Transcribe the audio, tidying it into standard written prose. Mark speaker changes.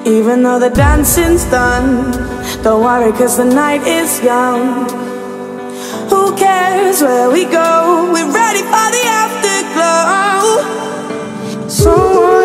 Speaker 1: Even though the dancing's done, don't worry, 'cause the night is young. Who cares where we go? We're ready for the afterglow. So